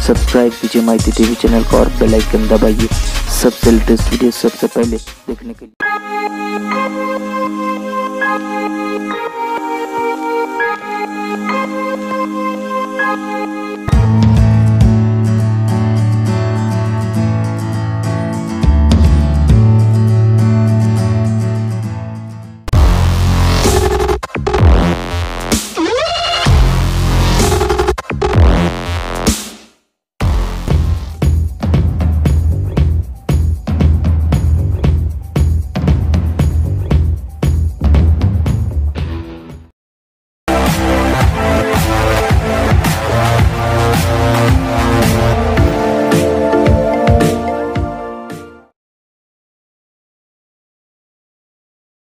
Subscribe कीजिए mighty TV channel को और बेल आइकन दबाइए सबसे लेटेस्ट वीडियो सबसे पहले देखने के लिए।